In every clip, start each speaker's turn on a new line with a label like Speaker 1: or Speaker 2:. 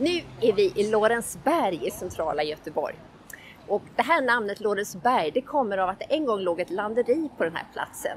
Speaker 1: Nu är vi i Lorensberg i centrala Göteborg. Och det här namnet Lorensberg, det kommer av att det en gång låg ett landeri på den här platsen.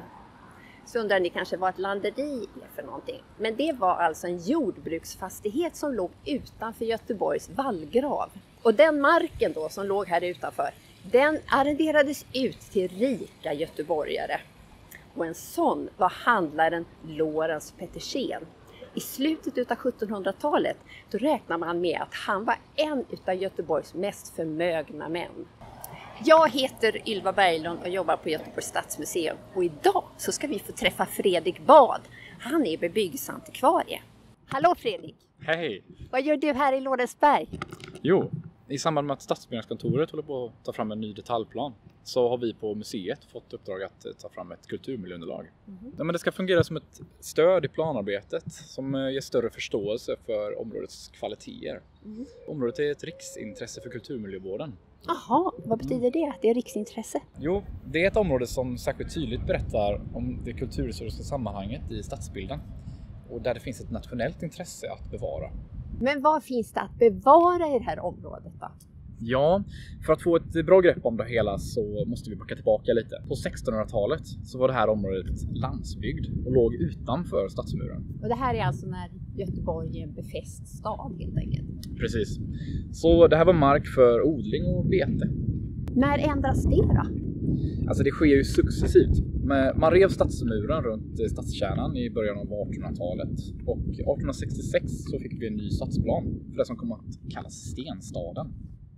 Speaker 1: Så undrar ni kanske vad ett landeri är för någonting. Men det var alltså en jordbruksfastighet som låg utanför Göteborgs vallgrav. Och den marken då som låg här utanför, den arrenderades ut till rika göteborgare. Och en sån var handlaren Lorens Petersen. I slutet av 1700-talet då räknar man med att han var en av Göteborgs mest förmögna män. Jag heter Ylva Berglund och jobbar på Göteborgs stadsmuseum. Och idag så ska vi få träffa Fredrik Bad. Han är bebyggelseantikvarie. Hallå Fredrik!
Speaker 2: Hej!
Speaker 1: Vad gör du här i Lorensberg?
Speaker 2: Jo, i samband med att Stadsbyggnadskontoret håller på att ta fram en ny detaljplan så har vi på museet fått uppdrag att ta fram ett kulturmiljöunderlag. Ja, men det ska fungera som ett stöd i planarbetet som ger större förståelse för områdets kvaliteter. Området är ett riksintresse för kulturmiljövården.
Speaker 1: Jaha, vad betyder det? Att det är riksintresse?
Speaker 2: Jo, det är ett område som särskilt tydligt berättar om det kulturhistoriska sammanhanget i stadsbilden och där det finns ett nationellt intresse att bevara.
Speaker 1: Men vad finns det att bevara i det här området då?
Speaker 2: Ja, för att få ett bra grepp om det hela så måste vi backa tillbaka lite. På 1600-talet så var det här området landsbygd och låg utanför stadsmuren.
Speaker 1: Och det här är alltså när Göteborg är en befäst stad helt enkelt?
Speaker 2: Precis. Så det här var mark för odling och bete.
Speaker 1: När ändras det då?
Speaker 2: Alltså det sker ju successivt. Man rev stadsmuren runt stadskärnan i början av 1800-talet. Och 1866 så fick vi en ny stadsplan för det som kom att kallas Stenstaden.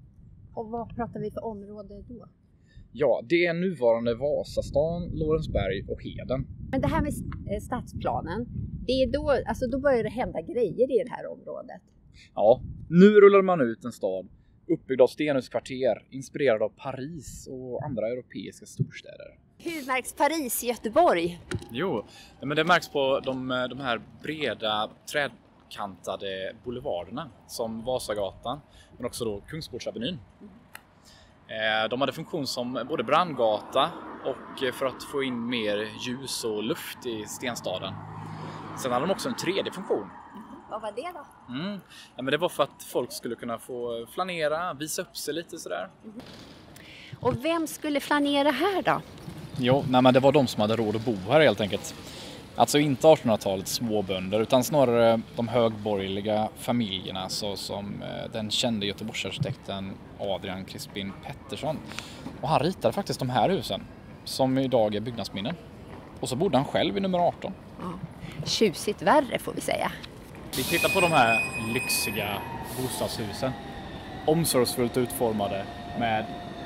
Speaker 1: Och vad pratar vi för område då?
Speaker 2: Ja, det är nuvarande Vasastan, Lorensberg och Heden.
Speaker 1: Men det här med stadsplanen, det är då börjar det hända grejer i det här området.
Speaker 2: Ja, nu rullar man ut en stad uppbyggd av Stenhuskvarter, inspirerad av Paris och andra europeiska storstäder.
Speaker 1: Hur märks Paris i Göteborg?
Speaker 2: Jo, men det märks på de här breda trädkantade boulevarderna som Vasagatan, men också då Kungsportsavenyn. De hade funktion som både brandgata och för att få in mer ljus och luft i stenstaden. Sen hade de också en tredje funktion.
Speaker 1: Vad var det då?
Speaker 2: Ja, men det var för att folk skulle kunna få flanera, visa upp sig lite sådär.
Speaker 1: Och vem skulle flanera här då?
Speaker 2: Jo, men det var de som hade råd att bo här helt enkelt. Alltså inte 1800-talets småbönder utan snarare de högborgerliga familjerna såsom den kände Göteborgsarkitekten Adrian Crispin Pettersson. Och han ritade faktiskt de här husen som idag är byggnadsminnen. Och så bodde han själv i nummer 18.
Speaker 1: Ja. Tjusigt värre får vi säga.
Speaker 2: Vi tittar på de här lyxiga bostadshusen. Omsorgsfullt utformade med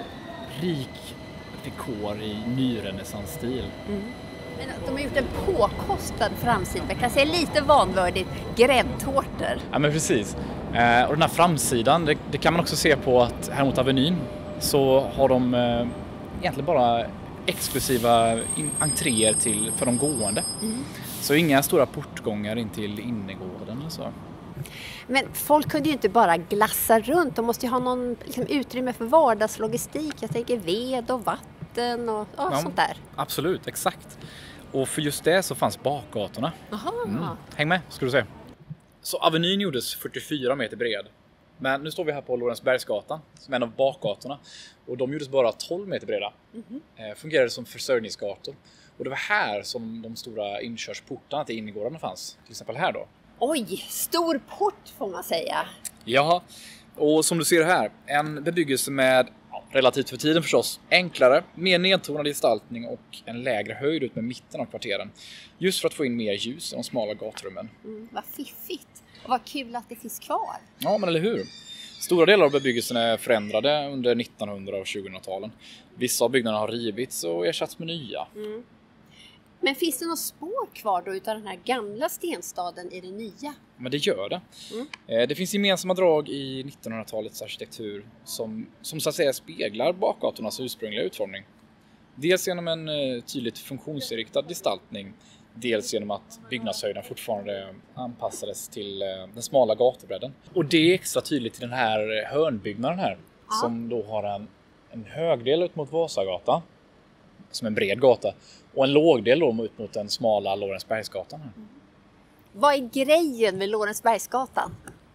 Speaker 2: rik dekor i nyrenässansstil.
Speaker 1: Men de har gjort en påkostad framsida. Jag kan säga lite vanvördigt gräddtårtor.
Speaker 2: Ja men precis. Och den här framsidan, det kan man också se på att här mot Avenyn så har de egentligen bara exklusiva entréer för de gående. Så inga stora portgångar in till innergården eller så.
Speaker 1: Men folk kunde ju inte bara glassa runt. De måste ju ha någon utrymme för vardagslogistik. Jag tänker ved och vatten och sånt där.
Speaker 2: Absolut, exakt. Och för just det så fanns bakgatorna. Häng med, ska du se. Så Avenyn gjordes 44 meter bred. Men nu står vi här på Lorensbergsgatan som är en av bakgatorna. Och de gjordes bara 12 meter breda. Fungerade som försörjningsgator. Och det var här som de stora inkörsportarna till innergårdarna fanns. Till exempel här då.
Speaker 1: Oj, stor port får man säga.
Speaker 2: Ja, och som du ser här, en bebyggelse med, relativt för tiden förstås, enklare, mer nedtonad gestaltning och en lägre höjd ut med mitten av kvarteren. Just för att få in mer ljus i de smala gatrummen.
Speaker 1: Vad fiffigt. Och vad kul att det finns kvar.
Speaker 2: Ja, men eller hur? Stora delar av bebyggelsen är förändrade under 1900- och 2000-talen. Vissa av byggnaderna har rivits och ersatts med nya.
Speaker 1: Men finns det något spår kvar då utav den här gamla stenstaden i det nya?
Speaker 2: Men det gör det. Det finns gemensamma drag i 1900-talets arkitektur som så att säga speglar bakgatornas ursprungliga utformning. Dels genom en tydligt funktionsinriktad gestaltning, dels genom att byggnadshöjden fortfarande anpassades till den smala gatubredden. Och det är extra tydligt i den här hörnbyggnaden här, som då har en högdel ut mot Vasagatan, som en bred gata, och en lågdel då ut mot den smala Lorensbergsgatan här.
Speaker 1: Vad är grejen med Lorensbergsgatan?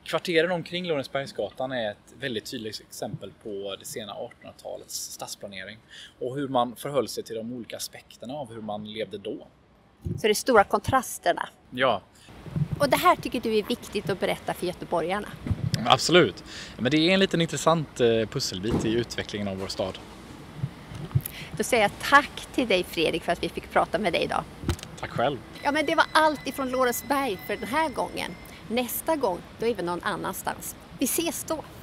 Speaker 2: Kvarteren omkring Lorensbergsgatan är ett väldigt tydligt exempel på det sena 1800-talets stadsplanering och hur man förhöll sig till de olika aspekterna av hur man levde då.
Speaker 1: Så det är stora kontrasterna.
Speaker 2: Ja,
Speaker 1: Och det här tycker du är viktigt att berätta för göteborgarna.
Speaker 2: absolut. Men det är en liten intressant pusselbit i utvecklingen av vår stad.
Speaker 1: Då säger jag tack till dig Fredrik för att vi fick prata med dig idag.
Speaker 2: Tack själv.
Speaker 1: Ja, men det var allt ifrån Lorensberg för den här gången. Nästa gång, då är vi någon annanstans. Vi ses då!